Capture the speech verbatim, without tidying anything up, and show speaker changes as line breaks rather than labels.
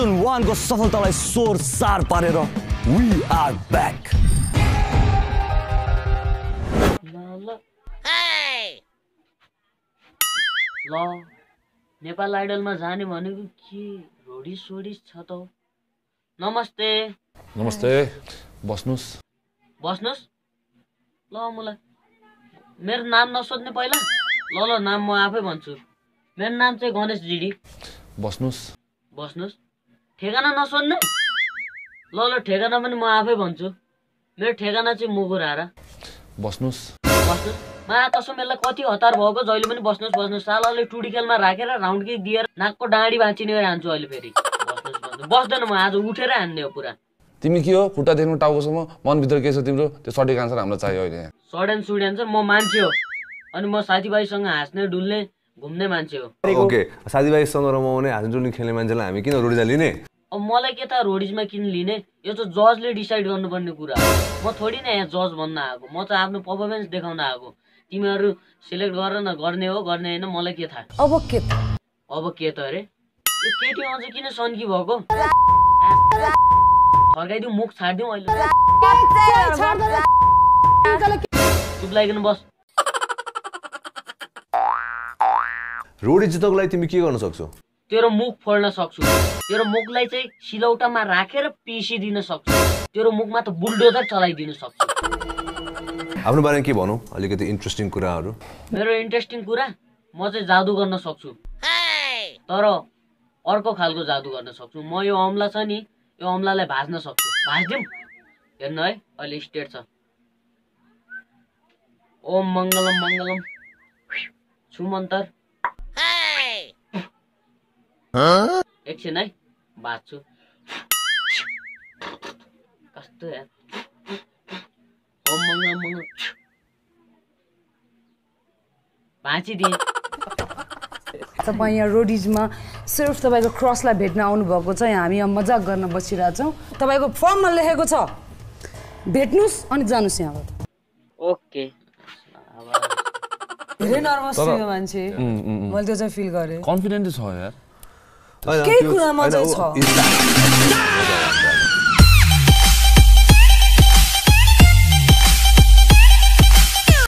Season वन को सफलतालाई सोर सार पारेर वी आर ब्याक।
ल नेपाल आइडलमा जाने भनेको के रोडी सोडी छ त। नमस्ते।
नमस्ते, बस्नुस्
बस्नुस्। ल मलाई मेरो नाम नसोध्ने पहिला। ल ल नाम म आफै भन्छु। मेरो नाम चाहिँ गणेश जिडी।
बस्नुस्
बस्नुस्। ठेगाना नसोध्ने। ल ल ठेगाना पनि म आफै भन्छु। मेरो ठेगाना चाहिँ मुगुरारा।
बस्नुस्
बस्नुस्। मा कसो मेला कति हतार भएको जहिले पनि बस्नुस् बस्नुस्। सालाले टुडिकेलमा राखेर राउन्ड किक दिएर नाकको डाँडी भाँचिने गरी हान्छु अहिले फेरि। बस्नुस् बस्नुस्। बस्दैन म आज उठेर हान्ने हो पुरा।
तिमी के हो खुट्टादेखि टाउकोसम्म मनभित्र के छ तिम्रो त्यो सठिक आन्सर हामीलाई चाहियो अहिले।
सडेन सुडेन चाहिँ म मान्छे हो अनि म साथीभाइसँग हाँस्ने डुल्ने घुम्ने मान्छे हो।
ओके साथीभाइसँग रमाउने हाँस्ने डुल्ने खेल्ने मान्छेलाई हामी किन रोडिजा लिने?
अब मलाई के त रोडिजमा किन लिने? यो त जजले डिसाइड गर्नुपर्ने कुरा हो। म थोडी न यहाँ जज बन्न आएको। म त आफ्नो पर्फर्मेन्स देखाउन आएको। तिमीहरू सिलेक्ट गर न गर्ने हो गर्ने होइन मलाई के थाहा।
अब के त
अब के त अरे यो केटी अझै किन सन्की भएको? फर्काइदिउँ मुख छाडिदिउँ अहिले। चुप लागिकन बस।
रोडी जित्नको लागि तिमी के गर्न सक्छौ?
तेरो मुख फोड्न सक्छु। तेरो मुखलाई चाहिँ सिलौटामा राखेर पिसिदिन सक्छु। तेरो मुखमा त बुलडोजर चलाइदिन सक्छु।
आफ्नो बारेमा के भनौ? अलिकति इन्ट्रेस्टिङ कुराहरू।
मेरो इन्ट्रेस्टिङ कुरा म चाहिँ जादु गर्न सक्छु। तर अर्को खालको जादु गर्न सक्छु। म यो अम्ला छ नि यो अम्लालाई भाज्न सक्छु। भाज्दिउँ हेर्नु है अहिले स्टेट छ। ओम मङ्गलम मङ्गलम छु मन्तर एकछिन है भाज्छु। कस्तो यार ओम मङ्गलम मङ्गलम भाँचिदिएँ।
तपाईँ यहाँ रोडिजमा सिर्फ तपाईँको क्रसलाई भेट्न आउनुभएको छ। यहाँ हामी यहाँ मजाक गर्न बसिरहेछौँ। तपाईँको फर्ममा लेखेको छ भेट्नुहोस् अनि जानुहोस् यहाँबाट।
ओके।
धेरै नर्भस थियो मान्छे। मैले त्यो चाहिँ फिल गरेँ।
कन्फिडेन्ट छ यार।
केही कुरामा चाहिँ छ।